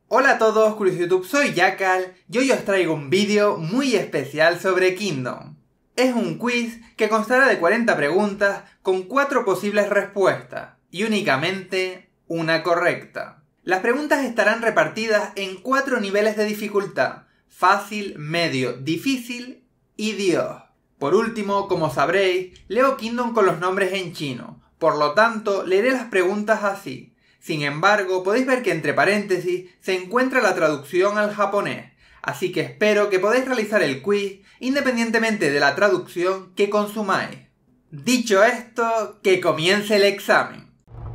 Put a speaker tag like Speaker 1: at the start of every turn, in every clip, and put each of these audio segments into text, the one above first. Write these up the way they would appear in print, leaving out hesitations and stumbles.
Speaker 1: Hola a todos, curiosos de YouTube, soy Jackal y hoy os traigo un vídeo muy especial sobre Kingdom. Es un quiz que constará de 40 preguntas con 4 posibles respuestas y únicamente una correcta. Las preguntas estarán repartidas en 4 niveles de dificultad: fácil, medio, difícil y Dios. Por último, como sabréis, leo Kingdom con los nombres en chino, por lo tanto leeré las preguntas así. Sin embargo, podéis ver que entre paréntesis se encuentra la traducción al japonés, así que espero que podáis realizar el quiz independientemente de la traducción que consumáis. Dicho esto, que comience el examen.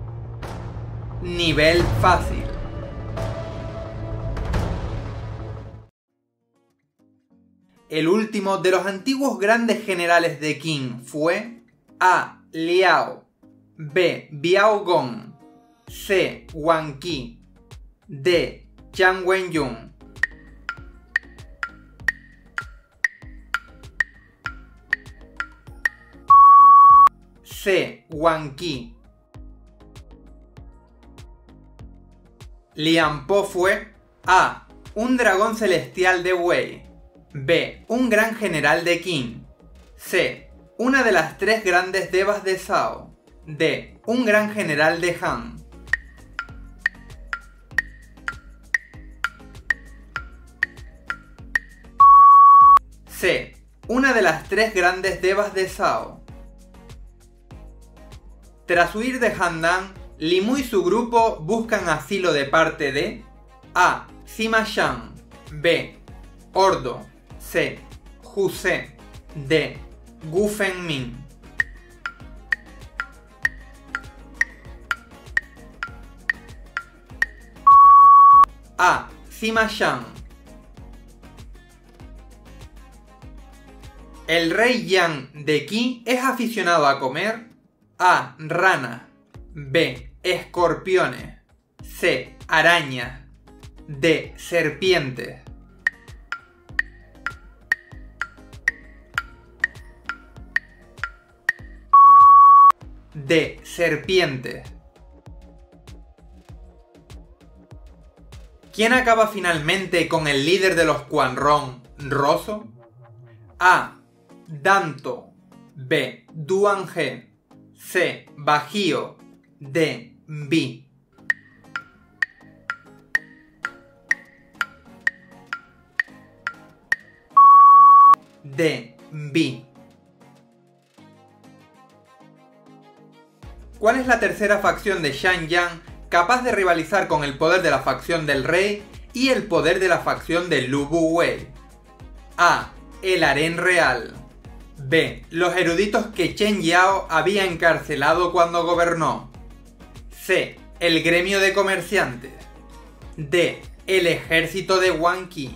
Speaker 1: Nivel fácil. El último de los antiguos grandes generales de Qin fue A. Liao, B. Biao Gong, C. Wang Qi, D. Jiang Wenyun. C. Wang Qi. Liang Po fue A. Un dragón celestial de Wei, B. Un gran general de Qin, C. Una de las 3 grandes devas de Zhao, D. Un gran general de Han. C. Una de las 3 grandes devas de Zhao. Tras huir de Handan, Li Mu y su grupo buscan asilo de parte de A. Sima Shan, B. Ordo, C. Hu Se, D. Gu Fengmin. A. Sima Shan. El rey Yang de Qi es aficionado a comer A. Rana, B. Escorpiones, C. Arañas, D. Serpientes. D. Serpientes. ¿Quién acaba finalmente con el líder de los Quanrong, Rosso? A. Danto, B. Duange, C. Bajío, D. Bi. D. Bi. ¿Cuál es la tercera facción de Xianyang capaz de rivalizar con el poder de la facción del rey y el poder de la facción de Lu Buwei? A. El Harén Real, B. Los eruditos que Chen Yao había encarcelado cuando gobernó, C. El gremio de comerciantes, D. El ejército de Wang Qi.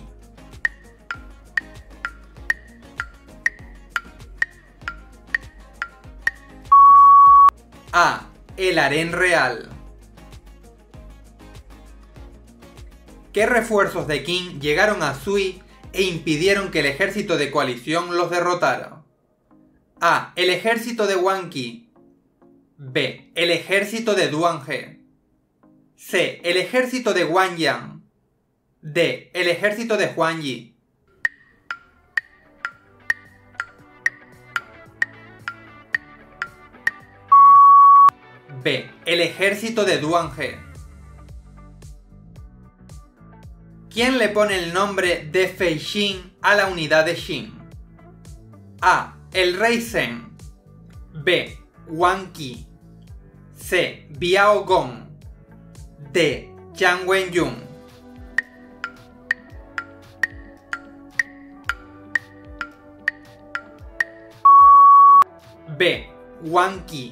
Speaker 1: A. El Harén Real. ¿Qué refuerzos de Qin llegaron a Sui e impidieron que el ejército de coalición los derrotara? A. El ejército de Wang Qi, B. El ejército de Duange, C. El ejército de Wang Yang, D. El ejército de Huang Yi. B. El ejército de Duange. ¿Quién le pone el nombre de Feixin a la unidad de Xin? A. El rey Zheng, B. Wang Qi, C. Biao Gong, D. Jiang Wenyun. B. Wang Qi.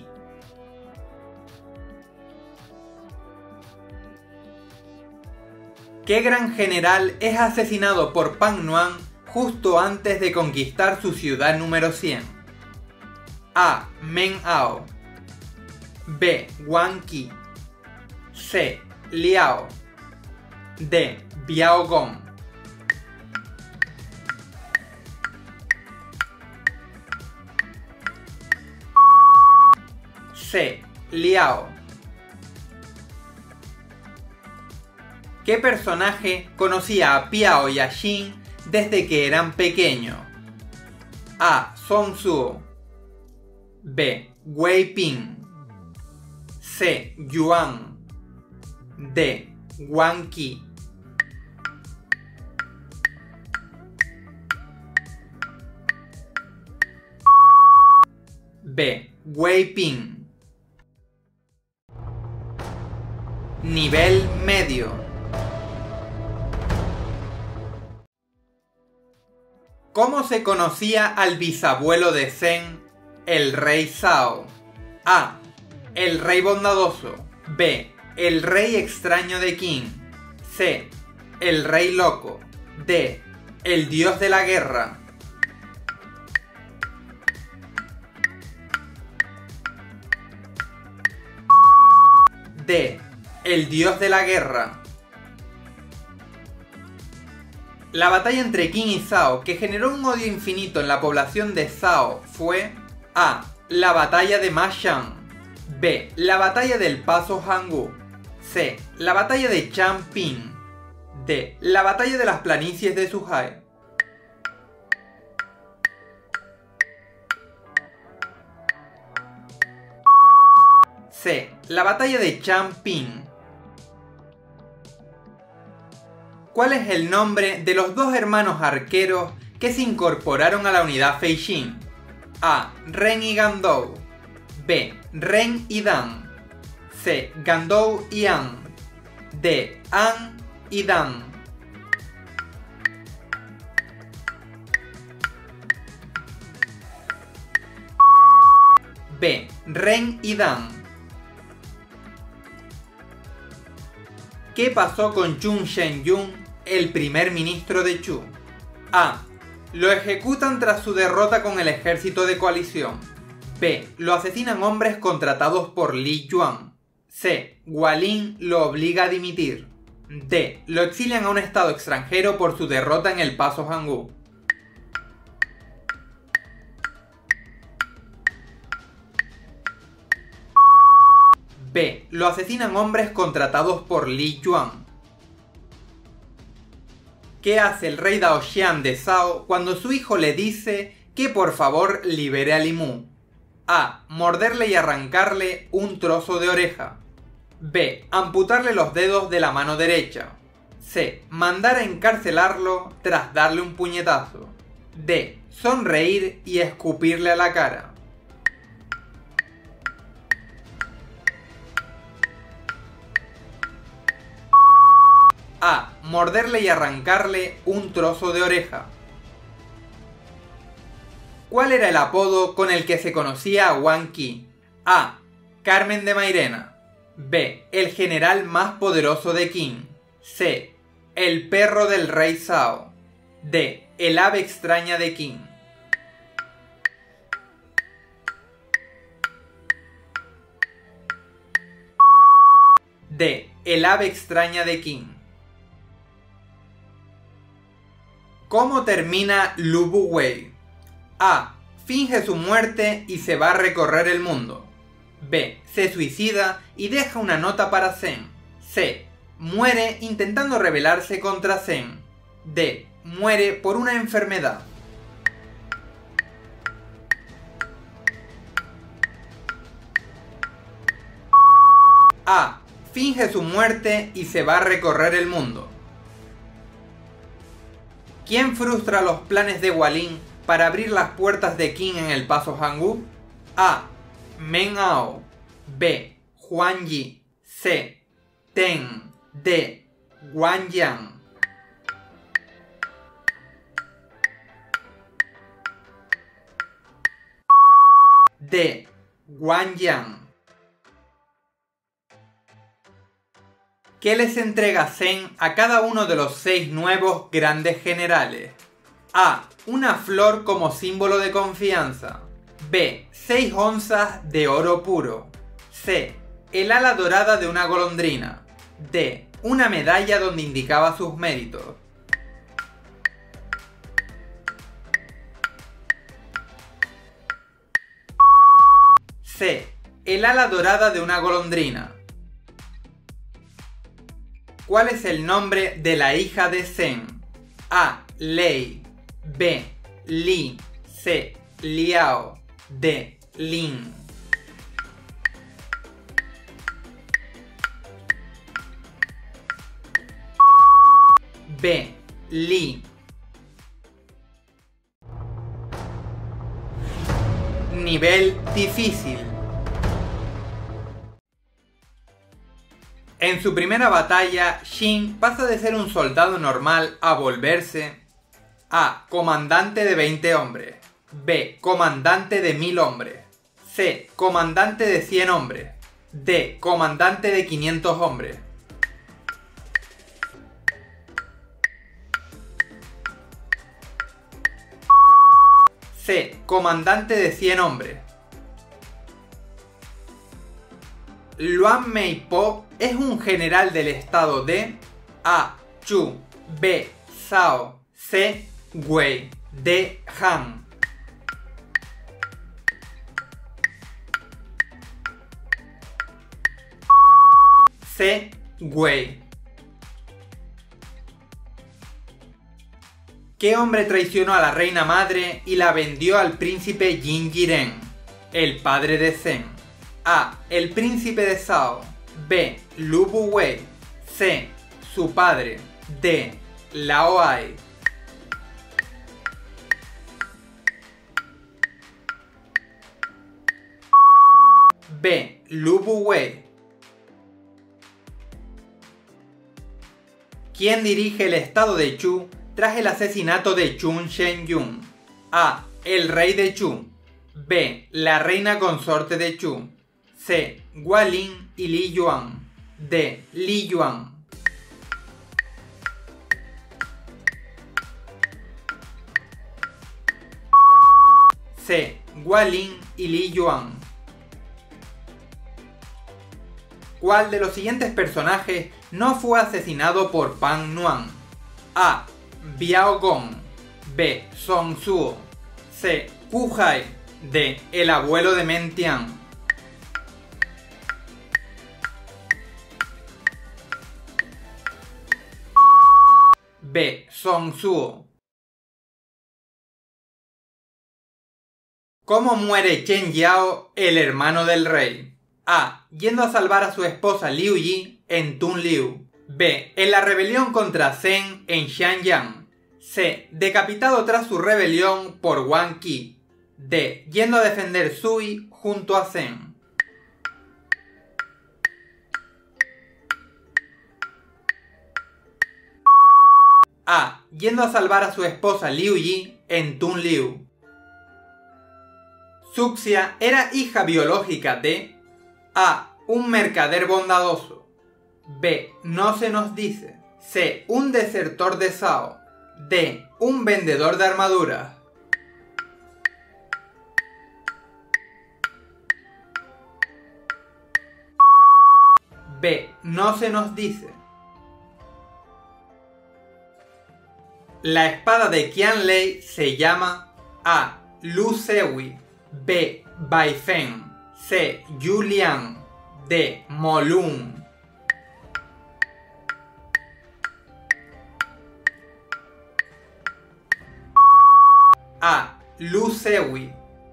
Speaker 1: ¿Qué gran general es asesinado por Pan Nuan justo antes de conquistar su ciudad número 100? A. Meng Ao, B. Wang Qi, C. Liao, D. Biao Gong. C. Liao. ¿Qué personaje conocía a Piao y a Jin desde que eran pequeños? A. Sun Tzu. B. Wei Ping. C. Yuan. D. Wang Qi. B. Wei Ping. Nivel medio. ¿Cómo se conocía al bisabuelo de Zheng, el rey Zhao? A. El rey bondadoso. B. El rey extraño de Qin. C. El rey loco. D. El dios de la guerra. D. El dios de la guerra. La batalla entre Qin y Zhao, que generó un odio infinito en la población de Zhao, fue A. La batalla de Ma Shan. B. La batalla del Paso Hangú. C. La batalla de Changping. D. La batalla de las planicies de Suhai. C. La batalla de Changping. ¿Cuál es el nombre de los dos hermanos arqueros que se incorporaron a la unidad Feijin? A. Ren y Gandou. B. Ren y Dan. C. Gandou y An. D. An y Dan. B. Ren y Dan. ¿Qué pasó con Chun Shen-yun, el primer ministro de Chu? A. Lo ejecutan tras su derrota con el ejército de coalición. B. Lo asesinan hombres contratados por Li Yuan. C. Gualin lo obliga a dimitir. D. Lo exilian a un estado extranjero por su derrota en el Paso Hangú. B. Lo asesinan hombres contratados por Li Yuan. ¿Qué hace el rey Daoxian de Zhao cuando su hijo le dice que por favor libere a Li Mu? A. Morderle y arrancarle un trozo de oreja. B. Amputarle los dedos de la mano derecha. C. Mandar a encarcelarlo tras darle un puñetazo. D. Sonreír y escupirle a la cara. A. Morderle y arrancarle un trozo de oreja. ¿Cuál era el apodo con el que se conocía a Wang Qi? A. Carmen de Mairena. B. El general más poderoso de Qin. C. El perro del rey Zhao. D. El ave extraña de Qin. D. El ave extraña de Qin. ¿Cómo termina Lu Buwei? A. Finge su muerte y se va a recorrer el mundo. B. Se suicida y deja una nota para Zheng. C. Muere intentando rebelarse contra Zheng. D. Muere por una enfermedad. A. Finge su muerte y se va a recorrer el mundo. ¿Quién frustra los planes de Gualin para abrir las puertas de Qin en el Paso Hangú? A. Meng Ao. B. Huan Yi. C. Ten. D. Guan Yang. D. Guan Yang. ¿Qué les entrega Zheng a cada uno de los 6 nuevos grandes generales? A. Una flor como símbolo de confianza. B. 6 onzas de oro puro. C. El ala dorada de una golondrina. D. Una medalla donde indicaba sus méritos. C. El ala dorada de una golondrina. ¿Cuál es el nombre de la hija de Zen? A. Lei. B. Li. C. Liao. D. Lin. B. Li. Nivel difícil. En su primera batalla, Shin pasa de ser un soldado normal a volverse A. Comandante de 20 hombres. B. Comandante de 1000 hombres. C. Comandante de 100 hombres. D. Comandante de 500 hombres. C. Comandante de 100 hombres. Luan Meipo es un general del estado de A. Chu. B. Zhao. C. Wei. D. Han. C. Wei. ¿Qué hombre traicionó a la reina madre y la vendió al príncipe Jin Jiren, el padre de Zen? A. El príncipe de Zhao. B. Lu Buwei. C. Su padre. D. Lao Ai. B. Lu Buwei. ¿Quién dirige el estado de Chu tras el asesinato de Chun Shen-yun? A. El rey de Chu. B. La reina consorte de Chu. C. Gualin y Li Yuan. D. Li Yuan. C. Gualin y Li Yuan. ¿Cuál de los siguientes personajes no fue asesinado por Pan Nuan? A. Biao Gong. B. Song Suo. C. Hu Hai. D. El abuelo de Men Tian. B. Song Suo. ¿Cómo muere Chen Yao, el hermano del rey? A. Yendo a salvar a su esposa Liu Yi en Tun Liu. B. En la rebelión contra Zen en Xianyang. C. Decapitado tras su rebelión por Wang Qi. D. Yendo a defender Sui junto a Zen. A. Yendo a salvar a su esposa Liu Yi en Tun Liu. Suxia era hija biológica de A. Un mercader bondadoso. B. No se nos dice. C. Un desertor de Zhao. D. Un vendedor de armaduras. B. No se nos dice. La espada de Qianlei se llama A. Lu Sewi. B. Bai Feng. C. Yu Liang. D. Mo Lun. A. Lu Sewi.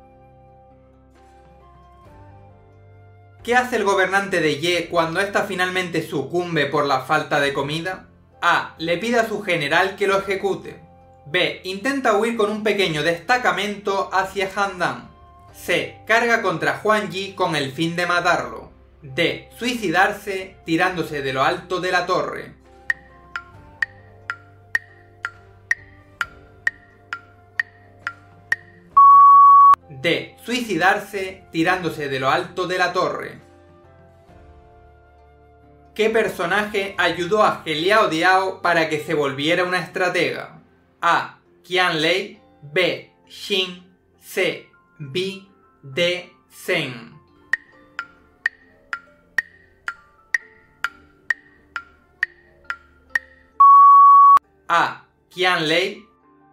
Speaker 1: ¿Qué hace el gobernante de Ye cuando ésta finalmente sucumbe por la falta de comida? A. Le pide a su general que lo ejecute. B. Intenta huir con un pequeño destacamento hacia Handan. C. Carga contra Huan Yi con el fin de matarlo. D. Suicidarse tirándose de lo alto de la torre. D. Suicidarse tirándose de lo alto de la torre. ¿Qué personaje ayudó a Liao Diao para que se volviera una estratega? A. Qianlei. B. Xin. C. Bi. D. Zen. A. Qianlei.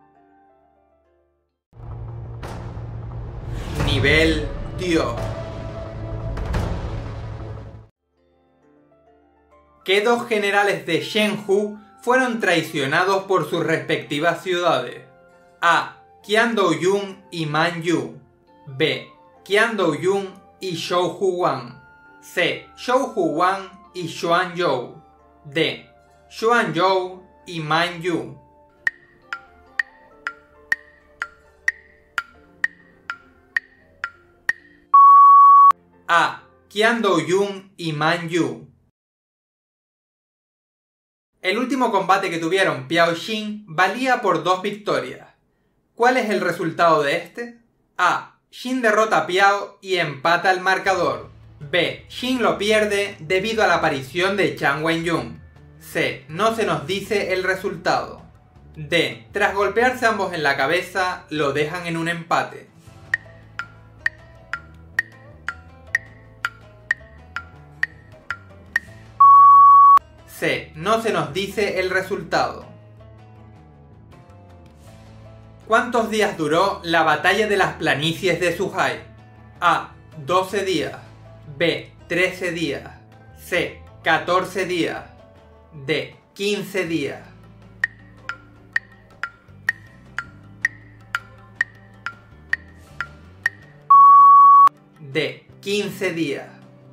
Speaker 1: Nivel Dios. ¿Qué dos generales de Shenhu fueron traicionados por sus respectivas ciudades? A. Qian Douyun y Man Yu. B. Qian Douyun y Zhou Huan. C. Zhou Huan y Xuan Zhou. D. Xuan Zhou y Man Yu. A. Qian Douyun y Man Yu. El último combate que tuvieron Piao Xin valía por 2 victorias. ¿Cuál es el resultado de este? A. Xin derrota a Piao y empata el marcador. B. Xin lo pierde debido a la aparición de Chan Wenyun. C. No se nos dice el resultado. D. Tras golpearse ambos en la cabeza, lo dejan en un empate. C. No se nos dice el resultado. ¿Cuántos días duró la batalla de las planicies de Zhuhai? A. 12 días. B. 13 días. C. 14 días. D. 15 días. D. 15 días.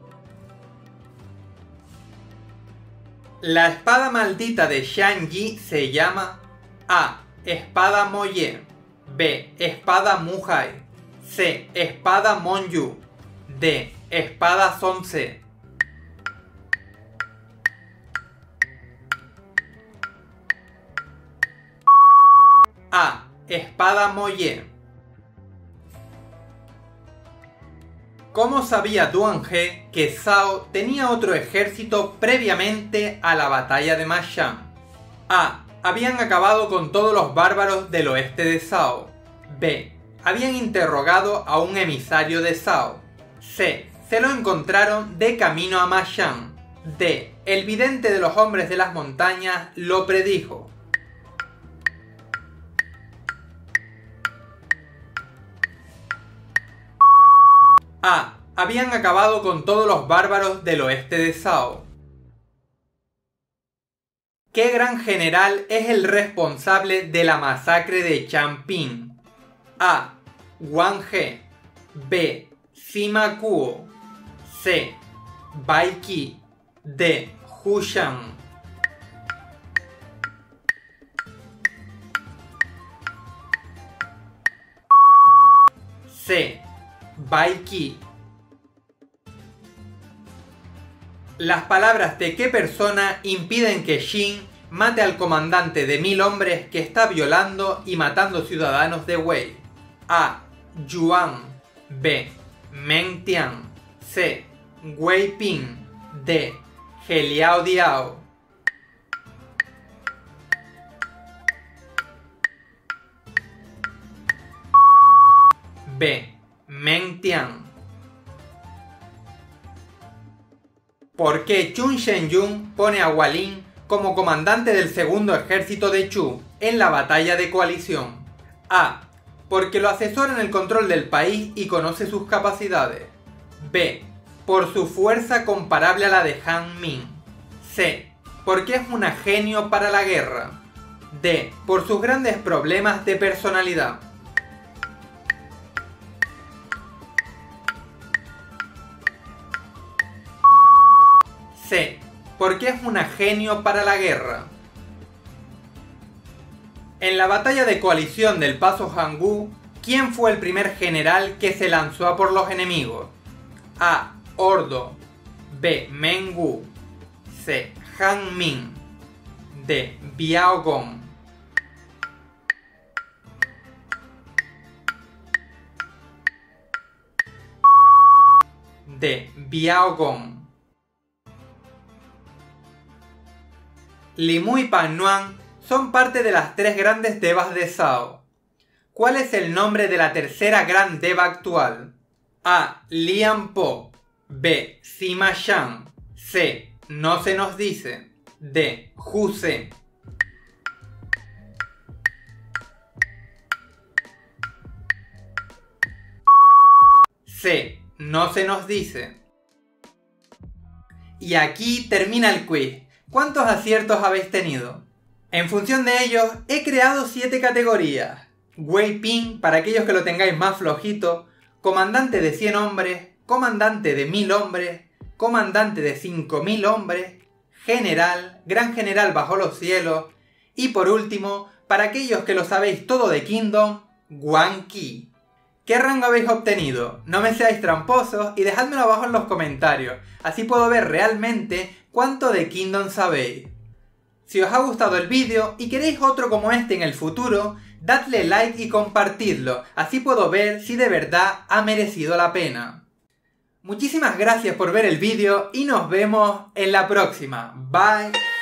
Speaker 1: La espada maldita de Shang Yi se llama A. Espada Moye. B. Espada Muhai. C. Espada Monyu. D. Espada Sonse. A. Espada Moye. ¿Cómo sabía Duan He que Zhao tenía otro ejército previamente a la batalla de Ma Shan? A. Habían acabado con todos los bárbaros del oeste de Zhao. B. Habían interrogado a un emisario de Zhao. C. Se lo encontraron de camino a Ma Shan. D. El vidente de los hombres de las montañas lo predijo. A. Habían acabado con todos los bárbaros del oeste de Zhao. ¿Qué gran general es el responsable de la masacre de Changping? A. Wang He. B. Sima Kuo. C. Bai Qi. D. Hu Shan. C. Bai Qi. Las palabras de qué persona impiden que Xin mate al comandante de 1000 hombres que está violando y matando ciudadanos de Wei. A. Yuan. B. Meng Tian. C. Wei Ping. D. He Liao Diao. B. Meng Tian. ¿Por qué Chun Shenyun pone a Hualin como comandante del segundo ejército de Chu en la batalla de coalición? A. Porque lo asesora en el control del país y conoce sus capacidades. B. Por su fuerza comparable a la de Han Min. C. Porque es un genio para la guerra. D. Por sus grandes problemas de personalidad. C. Porque es un genio para la guerra. En la batalla de coalición del Paso Hangú, ¿quién fue el primer general que se lanzó a por los enemigos? A. Ordo. B. Meng-wu. C. Han Min. D. Biao Gong. D. Biao Gong. Li Mu y Pan Nuan son parte de las 3 grandes devas de Zhao. ¿Cuál es el nombre de la tercera gran deva actual? A. Lian Po. B. Sima Shan. C. No se nos dice. D. Hu Se. C. No se nos dice. Y aquí termina el quiz. ¿Cuántos aciertos habéis tenido? En función de ellos, he creado 7 categorías. Wei Ping, para aquellos que lo tengáis más flojito, comandante de 100 hombres, comandante de 1000 hombres, comandante de 5000 hombres, general, gran general bajo los cielos, y por último, para aquellos que lo sabéis todo de Kingdom, Quan Ki. ¿Qué rango habéis obtenido? No me seáis tramposos y dejádmelo abajo en los comentarios, así puedo ver realmente cuánto de Kingdom sabéis. Si os ha gustado el vídeo y queréis otro como este en el futuro, dadle like y compartidlo, así puedo ver si de verdad ha merecido la pena. Muchísimas gracias por ver el vídeo y nos vemos en la próxima. Bye.